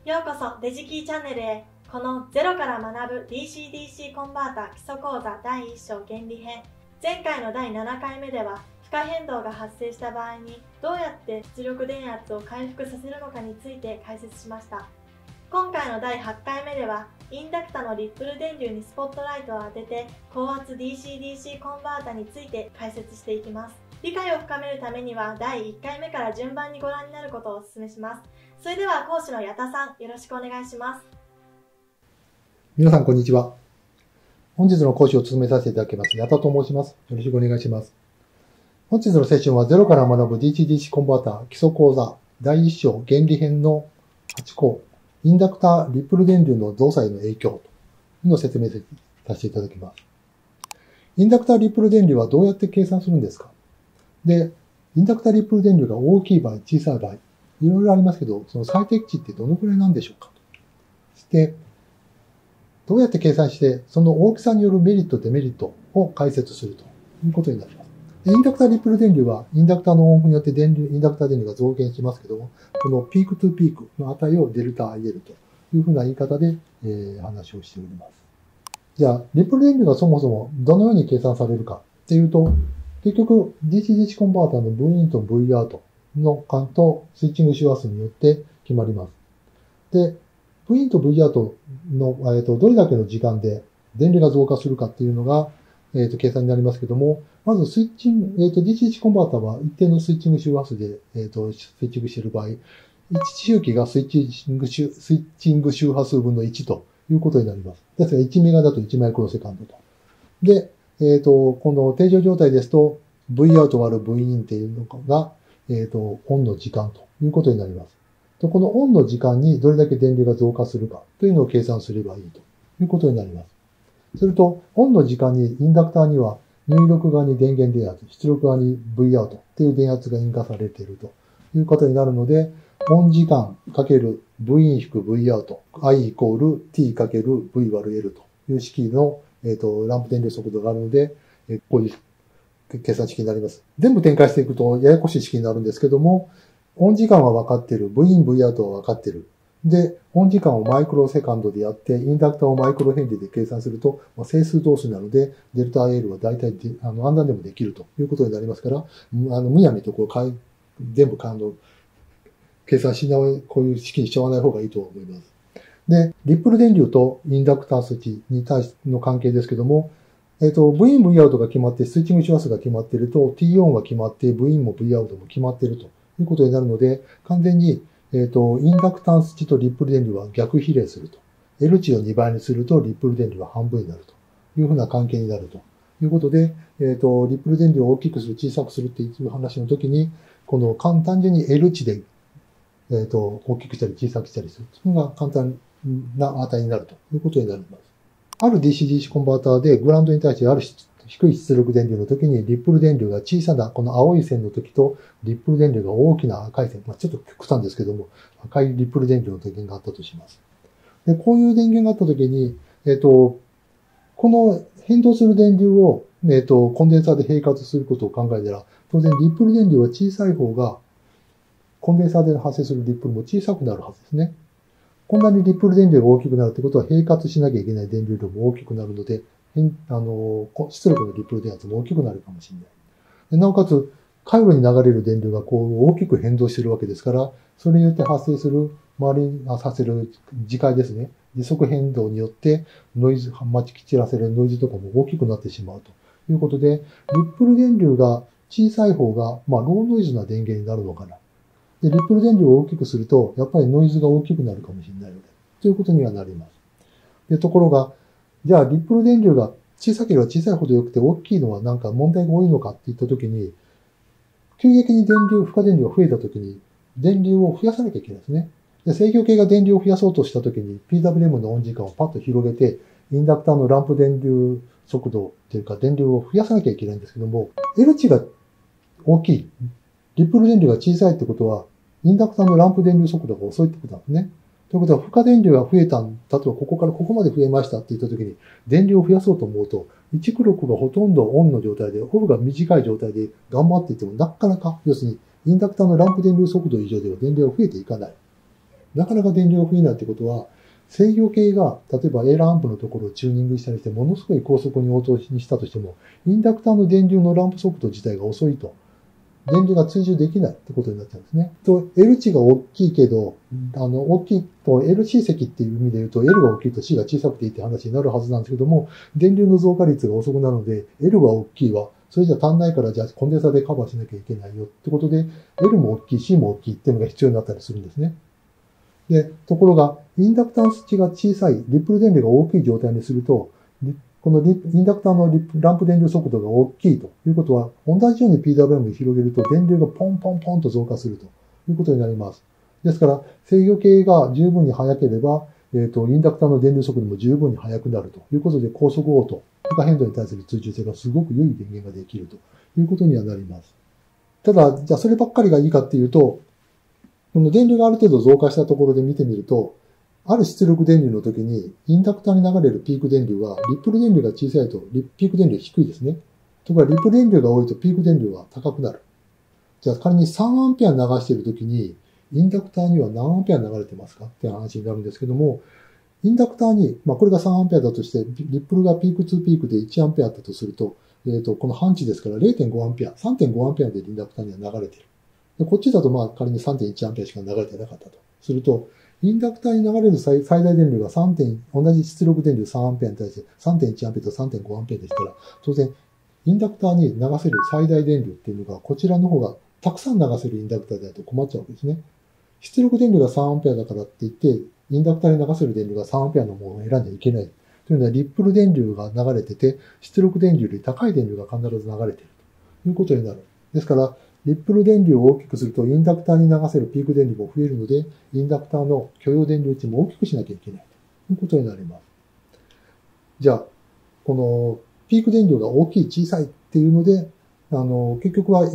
ようこそデジキーチャンネルへ。このゼロから学ぶ DC-DC コンバータ基礎講座第1章原理編。前回の第7回目では負荷変動が発生した場合にどうやって出力電圧を回復させるのかについて解説しました。今回の第8回目ではインダクタのリップル電流にスポットライトを当てて高圧 DC-DC コンバータについて解説していきます。理解を深めるためには第1回目から順番にご覧になることをお勧めします。それでは講師の矢田さん、よろしくお願いします。 皆さんこんにちは。本日の講師を務めさせていただきます矢田と申します。よろしくお願いします。本日のセッションはゼロから学ぶ DC-DC コンバーター基礎講座第1章原理編の8項インダクターリップル電流の動作への影響というのを説明させていただきます。インダクターリップル電流はどうやって計算するんですか？で、インダクターリップル電流が大きい場合、小さい場合、いろいろありますけど、その最適値ってどのくらいなんでしょうかと。そして、どうやって計算して、その大きさによるメリット、デメリットを解説するということになります。でインダクターリップル電流は、インダクターの音符によってインダクター電流が増減しますけども、このピークトゥピークの値をデルタ IL というふうな言い方で、話をしております。じゃあ、リップル電流がそもそもどのように計算されるかっていうと、結局、DC-DC コンバーターの V インと V アウトの間とスイッチング周波数によって決まります。で、V インと V アウトの、どれだけの時間で電流が増加するかっていうのが、計算になりますけども、まずスイッチング、DC-DC コンバーターは一定のスイッチング周波数で、スイッチングしている場合、1周期がスイッチング周波数分の1ということになります。ですから1メガだと1マイクロセカンドと。で、この定常状態ですと、V アウト割る V インっていうのが、オンの時間ということになります。このオンの時間にどれだけ電流が増加するかというのを計算すればいいということになります。すると、オンの時間にインダクターには入力側に電源電圧、出力側に V アウトっていう電圧が引火されているということになるので、オン時間かける V イン引く V アウト、I イコール T かける V 割る L という式のランプ電流速度があるので、こういう計算式になります。全部展開していくとややこしい式になるんですけども、オン時間は分かっている。V イン、V アウトは分かっている。で、オン時間をマイクロセカンドでやって、インダクターをマイクロヘンリーで計算すると、整数同数なので、デルタ IL は大体暗算でもできるということになりますから、むやみと全部計算しない、こういう式にしちゃわない方がいいと思います。で、リップル電流とインダクタースイッチに対しての関係ですけども、V イン、V アウトが決まって、スイッチング周波数が決まっていると、T オンが決まって、V インも V アウトも決まっているということになるので、完全に、インダクタンス値とリップル電流は逆比例すると。L 値を2倍にすると、リップル電流は半分になるというふうな関係になるということで、リップル電流を大きくする、小さくするっていう話の時に、この単純に L 値で、大きくしたり小さくしたりする。それが簡単な値になるということになります。ある DC-DC コンバーターでグラウンドに対してある低い出力電流の時にリップル電流が小さなこの青い線の時とリップル電流が大きな赤い線、ちょっと極端ですけども赤いリップル電流の電源があったとします。で、こういう電源があった時に、この変動する電流を、コンデンサーで並活することを考えたら当然リップル電流は小さい方がコンデンサーで発生するリップルも小さくなるはずですね。こんなにリップル電流が大きくなるということは、並活しなきゃいけない電流量も大きくなるので、出力のリップル電圧も大きくなるかもしれない。でなおかつ、回路に流れる電流が大きく変動しているわけですから、それによって発生する、周りにさせる磁界ですね。時速変動によって、ノイズ、まき散らせるノイズとかも大きくなってしまうということで、リップル電流が小さい方が、ローノイズな電源になるのかな。で、リップル電流を大きくすると、やっぱりノイズが大きくなるかもしれないので、ということにはなります。で、ところが、じゃあ、リップル電流が小さければ小さいほど良くて、大きいのはなんか問題が多いのかって言ったときに、急激に負荷電流が増えたときに、電流を増やさなきゃいけないですね。で、制御系が電流を増やそうとしたときに、PWM のオン時間をパッと広げて、インダクターのランプ電流速度っていうか、電流を増やさなきゃいけないんですけども、L 値が大きい。リップル電流が小さいってことは、インダクターのランプ電流速度が遅いってことなんですね。ということは、負荷電流が増えたんだと、ここからここまで増えましたって言ったときに、電流を増やそうと思うと、1クロックがほとんどオンの状態で、オフが短い状態で頑張っていても、なかなか、要するに、インダクターのランプ電流速度以上では電流が増えていかない。 なかなか電流が増えないってことは、制御系が、例えば A ランプのところをチューニングしたりして、ものすごい高速に応答にしたとしても、インダクターの電流のランプ速度自体が遅いと、電流が追従できないってことになっちゃうんですね。と、L 値が大きいけど、大きいと LC 積っていう意味で言うと、L が大きいと C が小さくていいって話になるはずなんですけども、電流の増加率が遅くなるので、L が大きいわ。それじゃ足んないから、じゃあコンデンサーでカバーしなきゃいけないよってことで、L も大きい、C も大きいっていうのが必要になったりするんですね。で、ところが、インダクタンス値が小さい、リップル電流が大きい状態にすると、このインダクターのランプ電流速度が大きいということは、同じように PWM で広げると電流がポンポンポンと増加するということになります。ですから、制御系が十分に速ければ、インダクターの電流速度も十分に速くなるということで、高速応答、負荷変動に対する追従性がすごく良い電源ができるということにはなります。ただ、じゃあそればっかりがいいかっていうと、この電流がある程度増加したところで見てみると、ある出力電流の時に、インダクターに流れるピーク電流は、リップル電流が小さいと、ピーク電流低いですね。ところが、リップル電流が多いと、ピーク電流は高くなる。じゃあ、仮に3アンペア流している時に、インダクターには何アンペア流れてますかって話になるんですけども、インダクターに、これが3アンペアだとして、リップルがピーク2ピークで1アンペアあったとすると、この半値ですから 0.5 アンペア、3.5 アンペアでインダクターには流れている。でこっちだと仮に 3.1 アンペアしか流れてなかったとすると、インダクターに流れる最大電流が同じ出力電流3アンペアに対して 3.1 アンペアと 3.5 アンペアでしたら、当然、インダクターに流せる最大電流っていうのが、こちらの方がたくさん流せるインダクターであると困っちゃうわけですね。出力電流が3アンペアだからって言って、インダクターに流せる電流が3アンペアのものを選んじゃいけない。というのは、リップル電流が流れてて、出力電流より高い電流が必ず流れているということになる。ですから、リップル電流を大きくすると、インダクターに流せるピーク電流も増えるので、インダクターの許容電流値も大きくしなきゃいけないということになります。じゃあ、このピーク電流が大きい、小さいっていうので、結局は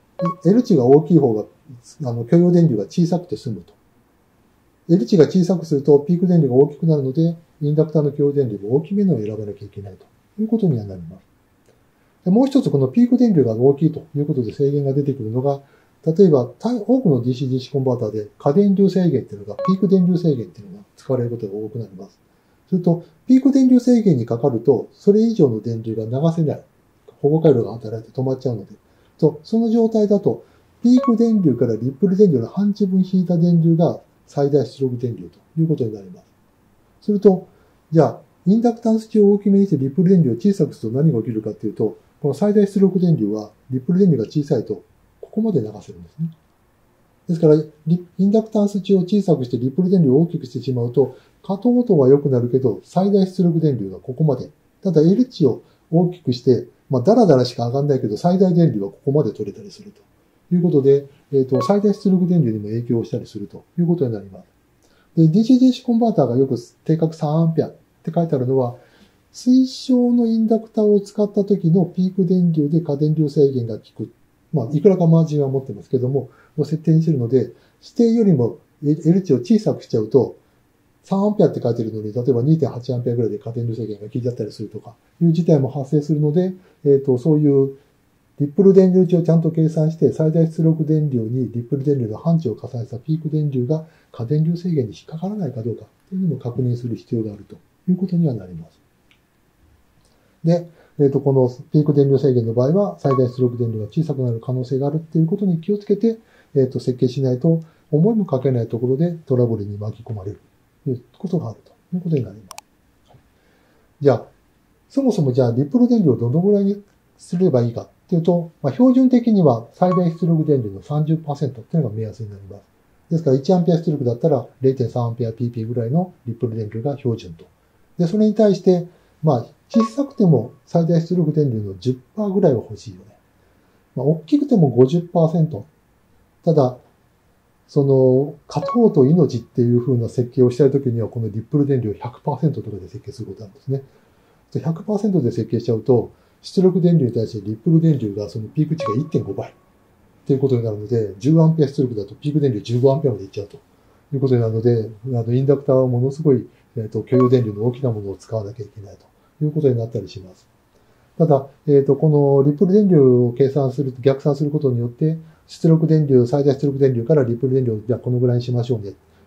L 値が大きい方が、許容電流が小さくて済むと。L 値が小さくすると、ピーク電流が大きくなるので、インダクターの許容電流も大きめのを選ばなきゃいけないということにはなります。もう一つこのピーク電流が大きいということで制限が出てくるのが、例えば多くの DC-DC コンバーターで過電流制限っていうのが、ピーク電流制限っていうのが使われることが多くなります。すると、ピーク電流制限にかかると、それ以上の電流が流せない。保護回路が働いて止まっちゃうので。その状態だと、ピーク電流からリップル電流の半値分引いた電流が最大出力電流ということになります。すると、じゃあ、インダクタンス値を大きめにしてリップル電流を小さくすると何が起きるかっていうと、この最大出力電流は、リップル電流が小さいと、ここまで流せるんですね。ですから、インダクタンス値を小さくしてリップル電流を大きくしてしまうと、過渡音は良くなるけど、最大出力電流がここまで。ただ L 値を大きくして、ダラダラしか上がんないけど、最大電流はここまで取れたりするということで、最大出力電流にも影響したりするということになります。で、DC-DC コンバーターがよく定格3アンペアって書いてあるのは、推奨のインダクターを使った時のピーク電流で過電流制限が効く。いくらかマージンは持ってますけども、設定にしてるので、指定よりも L 値を小さくしちゃうと、3アンペアって書いてるのに、例えば 2.8 アンペアぐらいで過電流制限が効いちゃったりするとかいう事態も発生するので、そういうリップル電流値をちゃんと計算して、最大出力電流にリップル電流の半値を加算したピーク電流が過電流制限に引っかからないかどうかというのを確認する必要があるということにはなります。で、このピーク電流制限の場合は、最大出力電流が小さくなる可能性があるっていうことに気をつけて、設計しないと、思いもかけないところでトラブルに巻き込まれるということがあるということになります。じゃあ、そもそもじゃあ、リップル電流をどのぐらいにすればいいかっていうと、標準的には最大出力電流の 30% っていうのが目安になります。ですから、1アンペア出力だったら 0.3 アンペア PP ぐらいのリップル電流が標準と。で、それに対して、小さくても最大出力電流の 10% ぐらいは欲しいよね。大きくても 50%。ただ、過渡と命っていう風な設計をしたいときには、このリップル電流を 100% とかで設計することなんですね。100% で設計しちゃうと、出力電流に対してリップル電流がそのピーク値が 1.5 倍っていうことになるので、10アンペア出力だとピーク電流15アンペアまでいっちゃうということになるので、インダクターはものすごい、許容電流の大きなものを使わなきゃいけないということになったりします。ただ、このリップル電流を計算する、逆算することによって、出力電流、最大出力電流からリップル電流をじゃあこのぐらいにしましょうね。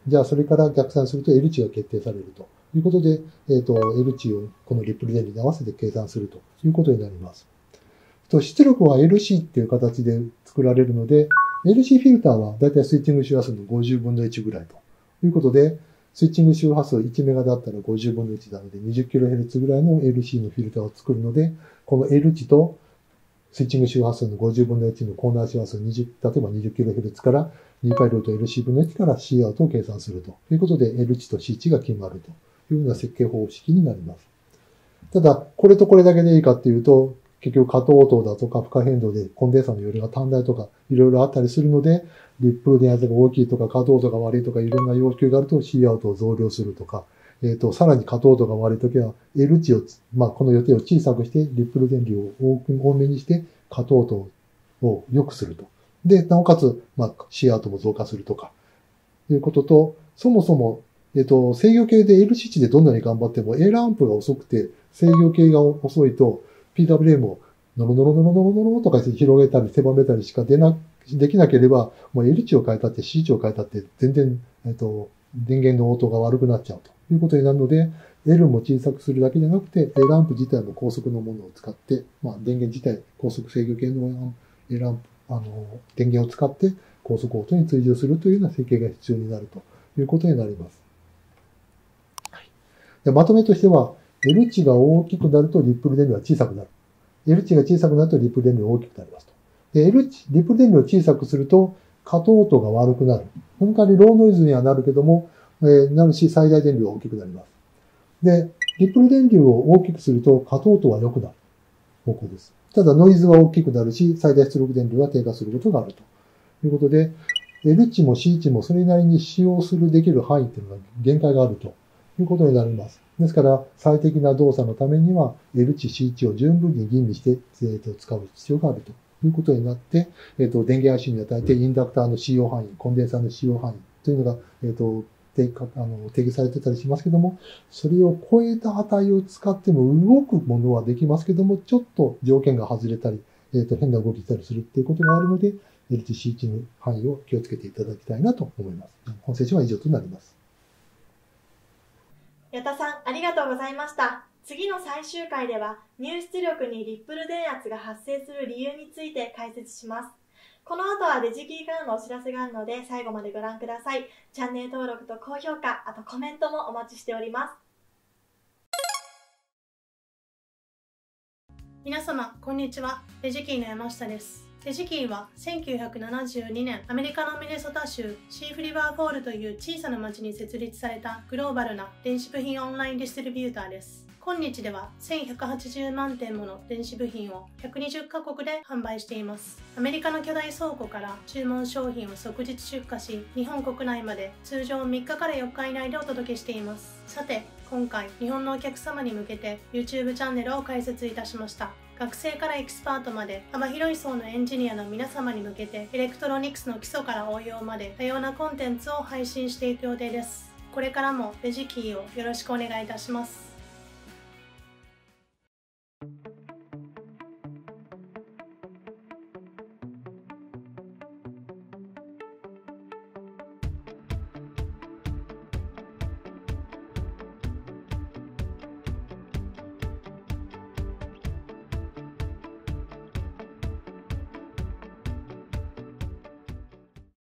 じゃあそれから逆算すると L 値が決定されるということで、L 値をこのリップル電流に合わせて計算するということになります。出力は LC っていう形で作られるので、LC フィルターはだいたいスイッチング周波数の50分の1ぐらいということで、スイッチング周波数1メガだったら50分の1なので 20kHz ぐらいの LC のフィルターを作るので、この L 値とスイッチング周波数の50分の1のコーナー周波数例えば 20kHz から2π√LC 分の1から C アウトを計算するということで L 値と C 値が決まるというような設計方式になります。ただ、これとこれだけでいいかっていうと、結局過渡音だとか負荷変動でコンデンサーの揺れが短大とかいろいろあったりするので、リップル電圧が大きいとか過渡音が悪いとかいろんな要求があると C アウトを増量するとか、さらに過渡音が悪いときは L 値を、この予定を小さくしてリップル電流を多めにして過渡音を良くすると。で、なおかつ、C アウトも増加するとか、いうことと、そもそも、制御系で LC 値でどんなに頑張っても A ランプが遅くて制御系が遅いと PWM をノロノロノロノロノロとかして広げたり狭めたりしかできなければ、もう L 値を変えたって C 値を変えたって全然、電源の応答が悪くなっちゃうということになるので、L も小さくするだけじゃなくて、A ランプ自体も高速のものを使って、電源自体、高速制御系の A ランプ、電源を使って高速音に追従するというような設計が必要になるということになります。でまとめとしては、L 値が大きくなるとリップル電流が小さくなる。L 値が小さくなるとリップル電流が大きくなりますと。で、リップル電流を小さくすると、過渡音が悪くなる。その代わりローノイズにはなるけども、なるし最大電流が大きくなります。で、リップル電流を大きくすると過渡音は良くなる方向です。ただノイズは大きくなるし、最大出力電流は低下することがあるということで、L 値も C 値もそれなりに使用できる範囲っていうのが限界があるということになります。ですから、最適な動作のためには、L 値、C 値を十分に吟味して、使う必要があるということになって、電源 IC に与えて、インダクターの使用範囲、コンデンサーの使用範囲というのが、定義されてたりしますけども、それを超えた値を使っても動くものはできますけども、ちょっと条件が外れたり、変な動きしたりするっていうことがあるので、L 値、C 値の範囲を気をつけていただきたいなと思います。本セッションは以上となります。 矢田さん、ありがとうございました。次の最終回では、入出力にリップル電圧が発生する理由について解説します。この後はデジキーからのお知らせがあるので、最後までご覧ください。チャンネル登録と高評価、あとコメントもお待ちしております。 皆様、こんにちは。デジキーの山下です。デジキーは1972年、アメリカのミネソタ州シーフリバーフォールという小さな町に設立されたグローバルな電子部品オンラインディストリビューターです。今日では1180万点もの電子部品を120カ国で販売しています。アメリカの巨大倉庫から注文商品を即日出荷し、日本国内まで通常3日から4日以内でお届けしています。さて、今回日本のお客様に向けて YouTube チャンネルを開設いたしました。学生からエキスパートまで幅広い層のエンジニアの皆様に向けてエレクトロニクスの基礎から応用まで多様なコンテンツを配信していく予定です。これからもデジキーをよろしくお願いいたします。